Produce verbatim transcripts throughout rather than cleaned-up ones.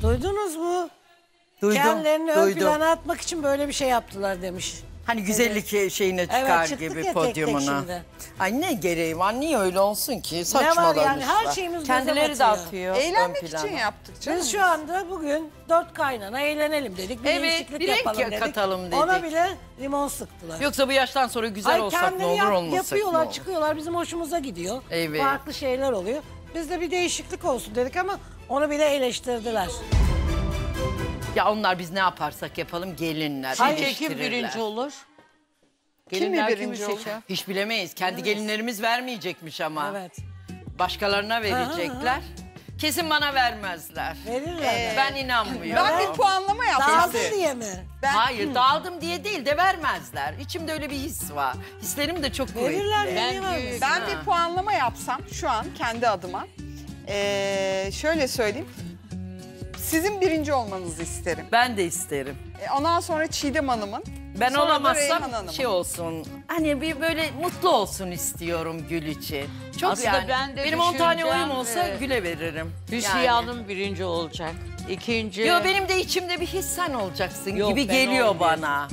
Duydunuz mu? Duydum, Kendilerini ön duydum. plana atmak için böyle bir şey yaptılar demiş. Hani güzellik evet. şeyine çıkar evet, gibi ya, podyumuna. Tek tek Ay ne gereği var? Niye öyle olsun ki? Saçmalamışlar. Ne var yani her şeyimiz kendileri de atıyor. Eğlenmek için yaptık canım. Biz şu anda bugün dört kaynana eğlenelim dedik. Bir evet, değişiklik bir yapalım renk dedik. katalım dedik. Ona bile limon sıktılar. Yoksa bu yaştan sonra güzel Ay, olsak ne olur yap, olmasak yapıyorlar, ne olur? çıkıyorlar bizim hoşumuza gidiyor. Evet. Farklı şeyler oluyor. Biz de bir değişiklik olsun dedik ama onu bile eleştirdiler. Ya onlar biz ne yaparsak yapalım gelinler. Sizce kim birinci olur? Gelinler kim birinci olur? Hiç bilemeyiz. Kendi evet. gelinlerimiz vermeyecekmiş ama. Evet. Başkalarına verecekler. Aha, aha. Kesin bana vermezler. Verirler. Ee, ben inanmıyorum. Ben bir puanlama yapsam. Dağıldın diye mi? Ben... Hayır dağıldım diye değil de vermezler. İçimde öyle bir his var. Hislerim de çok kuvvetli. Verirler. Ben, ben bir puanlama yapsam şu an kendi adıma. Ee, şöyle söyleyeyim. Sizin birinci olmanızı isterim. Ben de isterim. Ee, ondan sonra Çiğdem Hanım'ın. Ben olamazsam şey olsun. Hani bir böyle mutlu olsun istiyorum Gül için. Çok aslında yani. Ben de benim on tane oyum e, olsa Gül'e veririm. Hüsniye yani. Hanım birinci olacak. İkinci. Yo benim de içimde bir his sen olacaksın Yok, gibi geliyor olmayayım. Bana.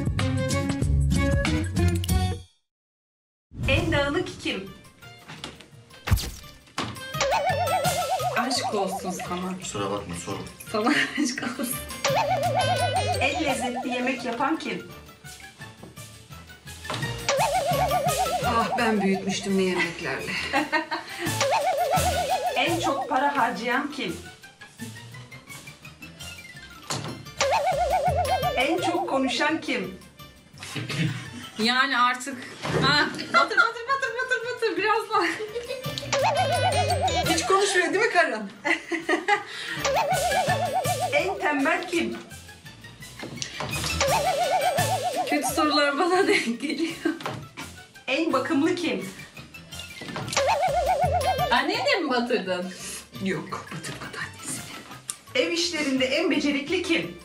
En dağınık kim? Aşk olsun sana. Kusura bakma sorun. Sana aşk olsun. En lezzetli yemek yapan kim? Ah ben büyütmüştüm ne yemeklerle. En çok para harcayan kim? En çok konuşan kim? Yani artık... Ha, batır batır batır batır batır biraz daha. Hiç konuşmuyor değil mi karın? En tembel kim? Kötü sorular bana denk geliyor. En bakımlı kim? Annene mi batırdın? Yok, batırmadı annesini. Ev işlerinde en becerikli kim?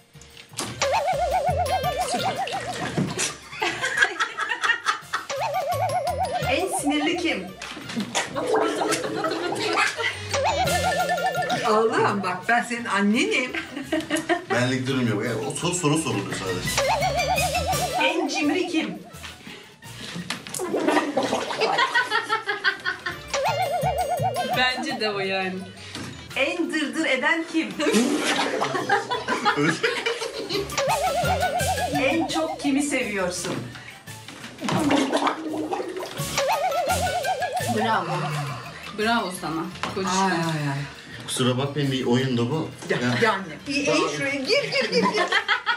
En sinirli kim? Allah'ım bak ben senin annenim. Benlik durum yok. Yani o soru soru soruluyor sadece. En cimri kim? Bence de o yani. En dırdır eden kim? En çok kimi seviyorsun? Bravo. Bravo sana. Kocacığım. Ay ay ay. Kusura bakmayın bir oyundu bu. Ya, ya. Yani. İyi, iyi şuraya gir gir gir gir.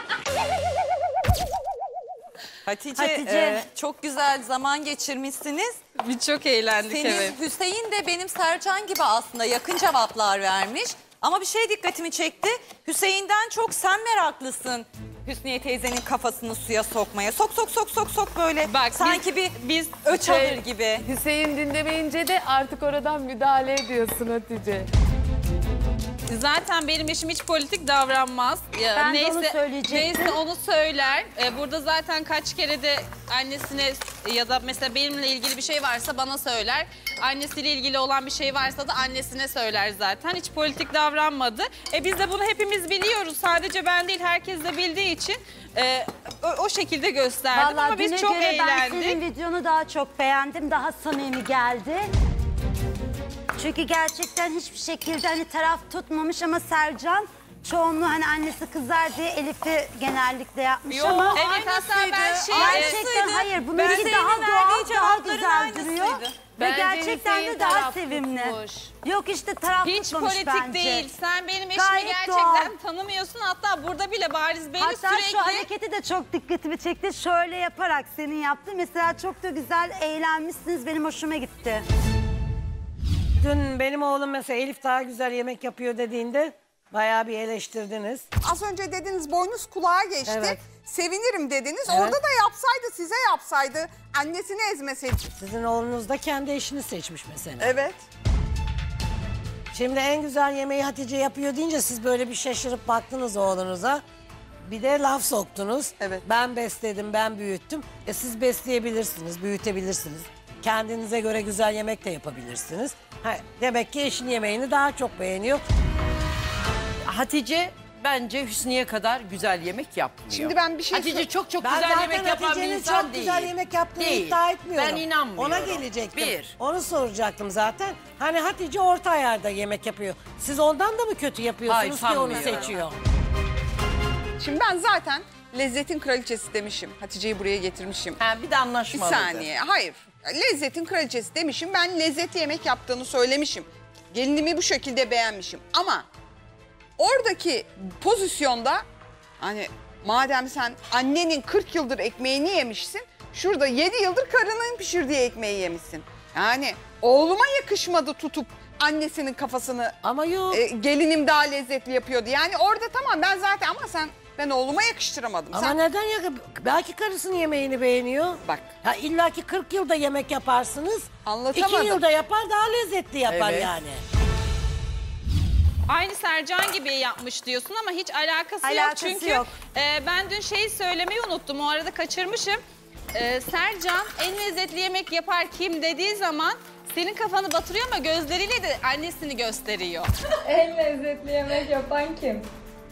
Hatice, Hatice. E, çok güzel zaman geçirmişsiniz. Biz çok eğlendik Senin evet. Hüseyin de benim Sercan gibi aslında yakın cevaplar vermiş. Ama bir şey dikkatimi çekti. Hüseyin'den çok sen meraklısın. Hüsniye teyzenin kafasını suya sokmaya. Sok sok sok sok sok böyle. Bak, sanki biz, bir biz öç şey, alır gibi. Hüseyin dinlemeyince de artık oradan müdahale ediyorsun Hatice. Zaten benim eşim hiç politik davranmaz. Ya, ben neyse, de onu söyleyecektim. Neyse onu söyler. Ee, burada zaten kaç kere de annesine ya da mesela benimle ilgili bir şey varsa bana söyler. Annesiyle ilgili olan bir şey varsa da annesine söyler zaten. Hiç politik davranmadı. E, biz de bunu hepimiz biliyoruz. Sadece ben değil herkes de bildiği için e, o, o şekilde gösterdim. Vallahi ama biz çok göre eğlendik. Ben senin videonu daha çok beğendim. Daha samimi geldi. Çünkü gerçekten hiçbir şekilde hani taraf tutmamış ama Sercan çoğunluğu hani annesi kızar diye Elif'i genellikle yapmış Yok, ama evet hatta ben şey gerçekten e, hayır bununki daha doğal daha güzel duruyor ve Bence gerçekten de Hüseyin daha taraf sevimli. tutmuş. Yok işte taraf Hiç tutmamış politik bence. değil. Sen benim eşimi Gayet gerçekten doğal. tanımıyorsun. Hatta burada bile bariz beni Hatta sürekli... şu hareketi de çok dikkatimi çekti. Şöyle yaparak senin yaptın. Mesela çok da güzel eğlenmişsiniz. Benim hoşuma gitti. Dün benim oğlum mesela Elif daha güzel yemek yapıyor dediğinde bayağı bir eleştirdiniz. Az önce dediniz boynuz kulağa geçti. Evet. Sevinirim dediniz. Evet. Orada da yapsaydı, size yapsaydı. Annesini ezmeseydi. Sizin oğlunuz da kendi eşini seçmiş mesela. Evet. Şimdi en güzel yemeği Hatice yapıyor deyince siz böyle bir şaşırıp baktınız oğlunuza. Bir de laf soktunuz. Evet. Ben besledim, ben büyüttüm. E siz besleyebilirsiniz, büyütebilirsiniz. Kendinize göre güzel yemek de yapabilirsiniz. Ha, demek ki eşin yemeğini daha çok beğeniyor. Hatice bence Hüsniye kadar güzel yemek yapmıyor. Şimdi ben bir şey Hatice çok çok Ben güzel zaten yemek yapan bir Hatice'nin insan çok değil. güzel yemek yaptığını Değil. iddia etmiyorum. Ben inanmıyorum. Ona gelecektim. Bir. Onu soracaktım zaten. Hani Hatice orta ayarda yemek yapıyor. Siz ondan da mı kötü yapıyorsunuz Hayır, ki onu sanmıyorum. seçiyor? Şimdi ben zaten lezzetin kraliçesi demişim. Hatice'yi buraya getirmişim. Ha, bir de Bir anlaşmalıdır. saniye. Hayır. Lezzetin kraliçesi demişim. Ben lezzetli yemek yaptığını söylemişim. Gelinimi bu şekilde beğenmişim. Ama oradaki pozisyonda hani madem sen annenin kırk yıldır ekmeğini yemişsin, şurada yedi yıldır karının pişirdiği ekmeği yemişsin. Yani oğluma yakışmadı tutup annesinin kafasını Ama yok. e, gelinim daha lezzetli yapıyordu. Yani orada tamam ben zaten ama sen ben oğluma yakıştıramadım. Ama sen... neden ya? Belki karısının yemeğini beğeniyor. Bak. Ya illa ki kırk yılda yemek yaparsınız. Anlatamadım. iki yılda yapar daha lezzetli yapar Evet. yani. Aynı Sercan gibi yapmış diyorsun ama hiç alakası, Alakası yok. Çünkü yok. e, ben dün şeyi söylemeyi unuttum. O arada kaçırmışım. E, Sercan en lezzetli yemek yapar kim dediği zaman senin kafanı batırıyor ama gözleriyle de annesini gösteriyor. En lezzetli yemek yapan kim?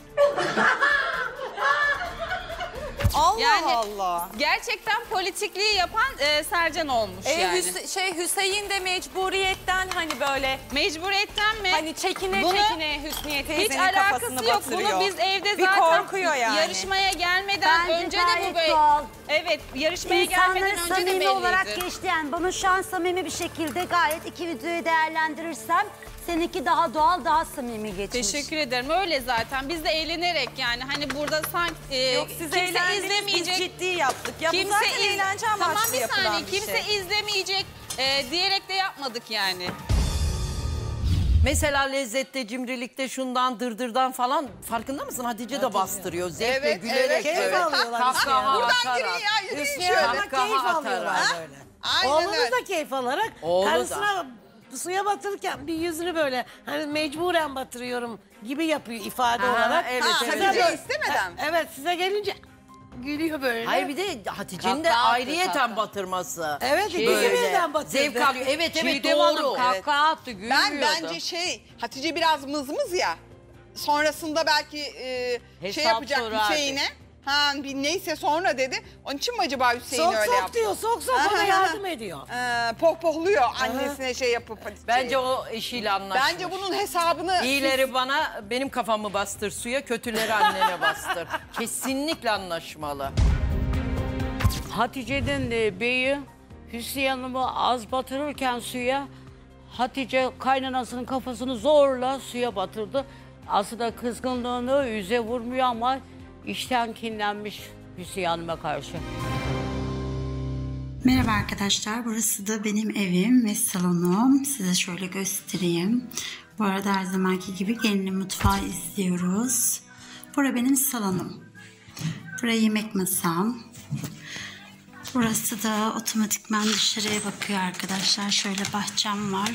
Allah Yani Allah. gerçekten politikliği yapan e, Sercan olmuş E, yani. Hüs- şey Hüseyin de mecburiyetten hani böyle Mecburiyetten mi? hani çekine Bunu- çekine Hüsniye Hiç teyzenin alakası kafasını yok. batırıyor. Bunu biz evde Bir zaten korkuyor yani. yarışmaya gelmeden Bence önce de gayet bu böyle... doğal. Evet, yarışmaya İnsanları gelmeden önce de samimi belliydi. olarak geçti yani. Bunu şu an samimi bir şekilde gayet iki videoyu değerlendirirsem seninki daha doğal, daha samimi geçmiş. Teşekkür ederim. Öyle zaten. Biz de eğlenerek yani hani burada sanki e, Yok siz kimse eğlendiniz, izlemeyecek. biz ciddi yaptık. Ya bu Kimse zaten iz- eğlence amaçlı Tamam bir yapılan saniye. bir Kimse şey. izlemeyecek e, diyerek de yapmadık yani. Mesela lezzette, cimrilikte, şundan, dırdırdan falan farkında mısın? Hatice de bastırıyor. Zevkle, Evet, gülerek. evet, Keyif böyle. alıyorlar. Kahkaha Buradan atarak. girin ya, yürüyün Hüsniye şöyle. Hanım'a Kahkaha keyif atarak. alıyorlar Ha? böyle. Aynen Oğlunuz öyle. da keyif alarak Oğlu da. karısına suya batırırken bir yüzünü böyle hani mecburen batırıyorum gibi yapıyor ifade Aha, olarak. evet, Ha, evet. Size Hatice böyle- istemeden. Ha, Evet size gelince gülüyor böyle. Hayır bir de Hatice'nin de Kahkaha attı, ayrıyeten kahkaha. batırması. Evet ikisi Böyle. birden batırdı. Zevk alıyor. Evet evet Çiğdem Hanım doğru. kahkaha attı, gülmüyordu. Ben bence şey Hatice biraz mızmız ya. Sonrasında belki e, şey Hesap yapacak sorardı. Hüseyin'e. Ha bir neyse sonra dedi. Onun için mi acaba Hüseyin Sok öyle sok yaptı? diyor sok sok Aha, ona aha. yardım ediyor. Ee, pohpohluyor annesine şey yapıp Hatice'yi. Bence o eşiyle anlaşmış. Bence bunun hesabını İyileri bana, benim kafamı bastır suya, kötüleri annene bastır. Kesinlikle anlaşmalı. Hatice'nin e, beyi Hüsniye Hanım'ı az batırırken suya, Hatice kaynanasının kafasını zorla suya batırdı. Aslında kızgınlığını yüze vurmuyor ama içten kinlenmiş Hüsniye Hanım'a karşı. Merhaba arkadaşlar, burası da benim evim ve salonum. Size şöyle göstereyim. Bu arada her zamanki gibi gelinin mutfağı izliyoruz. Burası benim salonum. Burası yemek masam. Burası da otomatikman dışarıya bakıyor arkadaşlar. Şöyle bahçem var.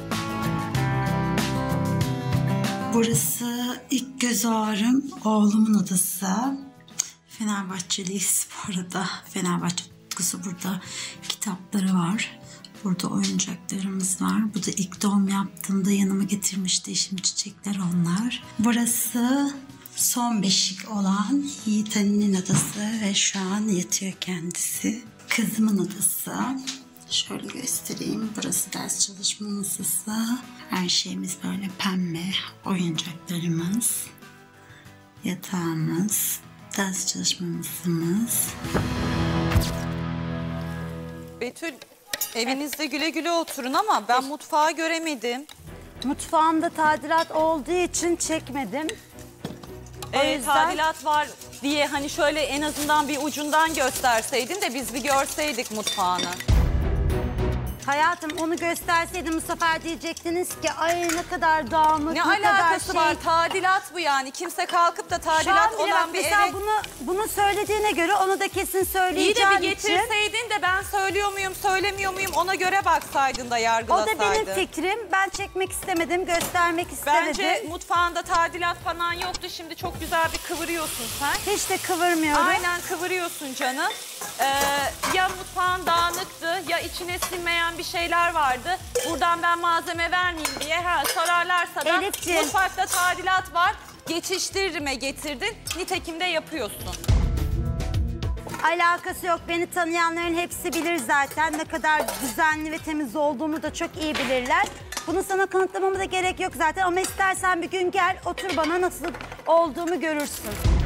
Burası ilk göz ağrım oğlumun odası. Fenerbahçeliyiz bu arada. Fenerbahçe tutkusu burada. Kitapları var. Burada oyuncaklarımız var. Bu da ilk doğum yaptığımda yanıma getirmişti eşim, çiçekler onlar. Burası son beşik olan Yiğit Ali'nin odası ve şu an yatıyor kendisi. Kızımın odası. Şöyle göstereyim. Burası ders çalışma masası. Her şeyimiz böyle pembe. Oyuncaklarımız. Yatağımız. Ders çalışma masamız. Betül evinizde güle güle oturun ama ben mutfağı göremedim. Mutfağımda tadilat olduğu için çekmedim. O Ee, yüzden- tadilat var diye hani şöyle en azından bir ucundan gösterseydin de biz bir görseydik mutfağını. Hayatım onu gösterseydim bu sefer diyecektiniz ki ay ne kadar dağınık, Ne, ne, kadar alakası şey. var? Tadilat bu yani. Kimse kalkıp da Şu an tadilat bile olan bak bir mesela eve... bunu, bunu söylediğine göre onu da kesin İyi de söyleyeceğim bir için. getirseydin de ben söylüyor muyum, söylemiyor muyum ona göre baksaydın da O yargılasaydın. da benim fikrim. Ben çekmek istemedim, göstermek istemedim. Bence mutfağında tadilat falan yoktu. Şimdi çok güzel bir kıvırıyorsun sen. Hiç de kıvırmıyorum. Aynen kıvırıyorsun canım. Ee, ya mutfağın dağınıktı ya içine sinmeyen bir şeyler vardı. Buradan ben malzeme vermeyeyim diye ha, sorarlarsa da Elifciğim. mutfakta tadilat var. geçiştirme getirdin. Nitekim de yapıyorsun. Alakası yok. Beni tanıyanların hepsi bilir zaten. Ne kadar düzenli ve temiz olduğumu da çok iyi bilirler. Bunu sana kanıtlamama da gerek yok zaten. Ama istersen bir gün gel, otur bana nasıl olduğumu görürsün.